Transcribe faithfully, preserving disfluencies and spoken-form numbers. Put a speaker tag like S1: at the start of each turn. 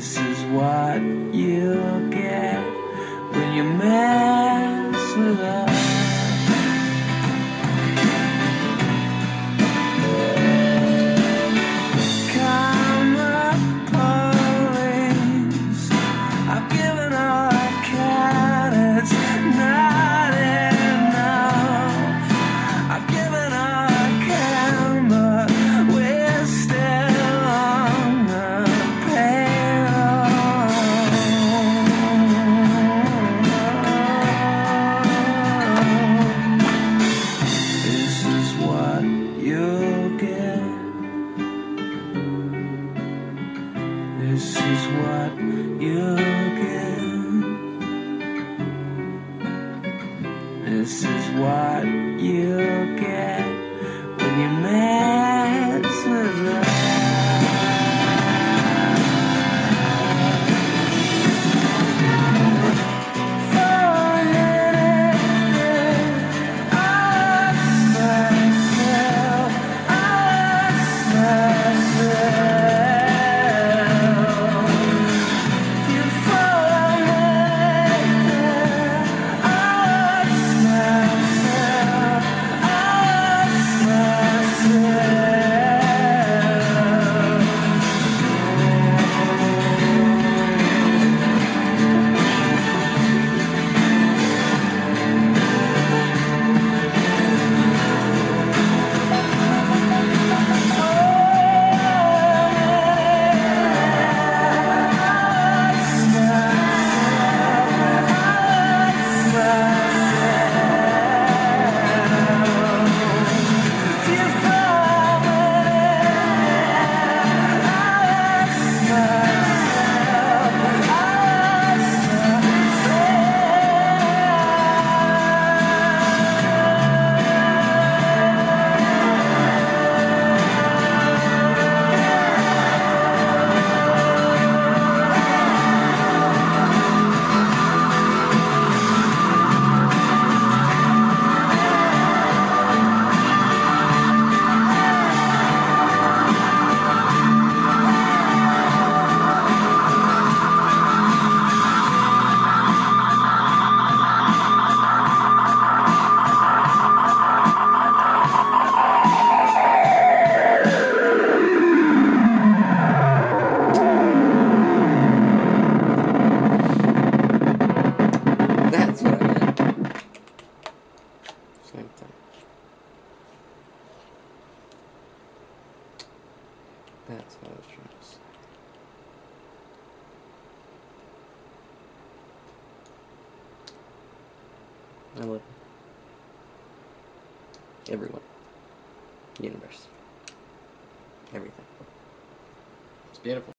S1: This is what you get when you mess with us. Come up, police. I've given all I can. It's not enough. I've given all I can, but we're still on the payroll. This is what you'll get. This is what you'll get. This is what you'll get when you mess with us.
S2: That's what I meant. Same thing. That's what I was trying to say. I love everyone. Universe. Everything. It's beautiful.